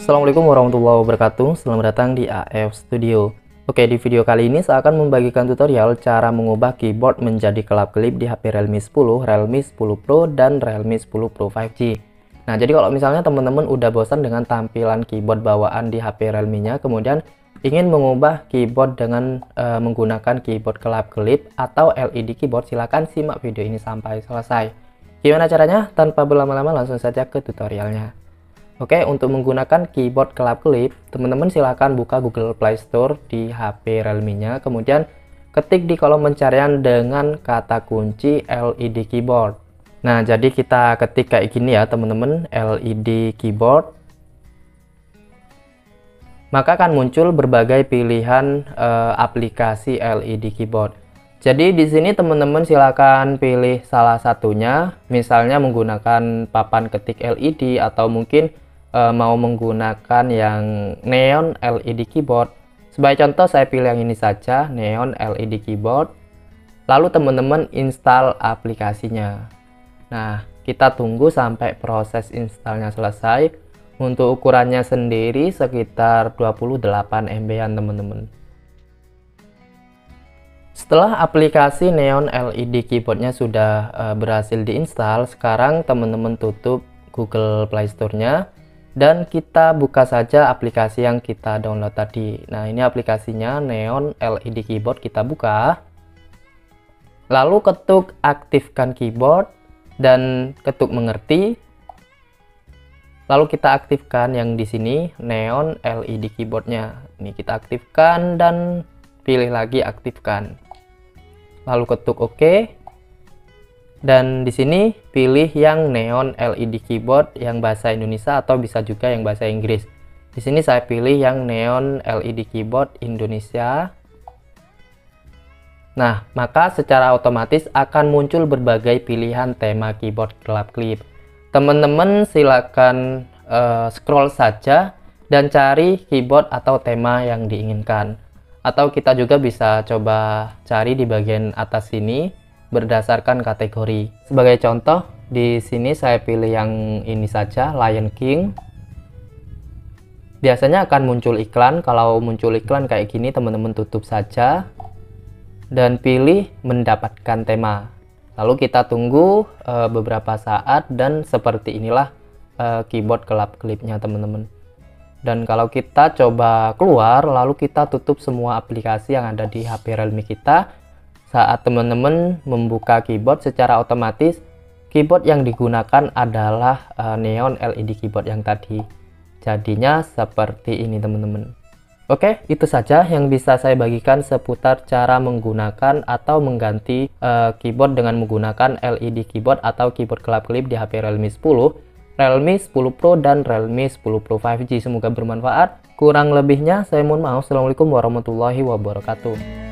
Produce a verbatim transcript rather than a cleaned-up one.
Assalamualaikum warahmatullahi wabarakatuh. Selamat datang di A F Studio. Oke, di video kali ini saya akan membagikan tutorial cara mengubah keyboard menjadi kelap-kelip di H P Realme sepuluh, Realme sepuluh Pro, dan Realme sepuluh Pro lima G. Nah, jadi kalau misalnya teman-teman udah bosan dengan tampilan keyboard bawaan di H P Realme-nya, kemudian ingin mengubah keyboard dengan uh, menggunakan keyboard kelap-kelip atau L E D keyboard, silahkan simak video ini sampai selesai. Gimana caranya? Tanpa berlama-lama langsung saja ke tutorialnya. Oke, untuk menggunakan keyboard kelap-kelip, teman-teman silahkan buka Google Play Store di H P Realme-nya, kemudian ketik di kolom pencarian dengan kata kunci L E D keyboard. Nah, jadi kita ketik kayak gini ya teman-teman, L E D keyboard. Maka akan muncul berbagai pilihan eh, aplikasi L E D keyboard. Jadi di sini teman-teman silakan pilih salah satunya, misalnya menggunakan papan ketik L E D atau mungkin e, mau menggunakan yang neon L E D keyboard. Sebagai contoh saya pilih yang ini saja, neon L E D keyboard. Lalu teman-teman install aplikasinya. Nah, kita tunggu sampai proses installnya selesai. Untuk ukurannya sendiri sekitar dua puluh delapan M B-an teman-teman. Setelah aplikasi Neon L E D keyboardnya sudah uh, berhasil diinstal, sekarang teman-teman tutup Google Play Store-nya dan kita buka saja aplikasi yang kita download tadi. Nah, ini aplikasinya Neon L E D keyboard, kita buka. Lalu ketuk aktifkan keyboard dan ketuk mengerti. Lalu kita aktifkan yang di sini Neon L E D keyboardnya. Ini kita aktifkan dan pilih lagi aktifkan. Lalu ketuk OK. Dan di sini pilih yang Neon L E D keyboard yang bahasa Indonesia atau bisa juga yang bahasa Inggris. Di sini saya pilih yang Neon L E D keyboard Indonesia. Nah, maka secara otomatis akan muncul berbagai pilihan tema keyboard kelap-kelip. Teman-teman silakan uh, scroll saja dan cari keyboard atau tema yang diinginkan. Atau kita juga bisa coba cari di bagian atas sini berdasarkan kategori. Sebagai contoh, di sini saya pilih yang ini saja, Lion King. Biasanya akan muncul iklan. Kalau muncul iklan kayak gini, teman-teman tutup saja dan pilih mendapatkan tema. Lalu kita tunggu uh, beberapa saat dan seperti inilah uh, keyboard kelap-kelipnya teman-teman. Dan kalau kita coba keluar, lalu kita tutup semua aplikasi yang ada di H P Realme kita, saat teman-teman membuka keyboard secara otomatis, keyboard yang digunakan adalah uh, Neon L E D keyboard yang tadi. Jadinya seperti ini teman-teman. Oke, itu saja yang bisa saya bagikan seputar cara menggunakan atau mengganti uh, keyboard dengan menggunakan L E D keyboard atau keyboard kelap-kelip di H P Realme sepuluh. Realme sepuluh Pro dan Realme sepuluh Pro lima G. Semoga bermanfaat. Kurang lebihnya saya mohon maaf. Assalamualaikum warahmatullahi wabarakatuh.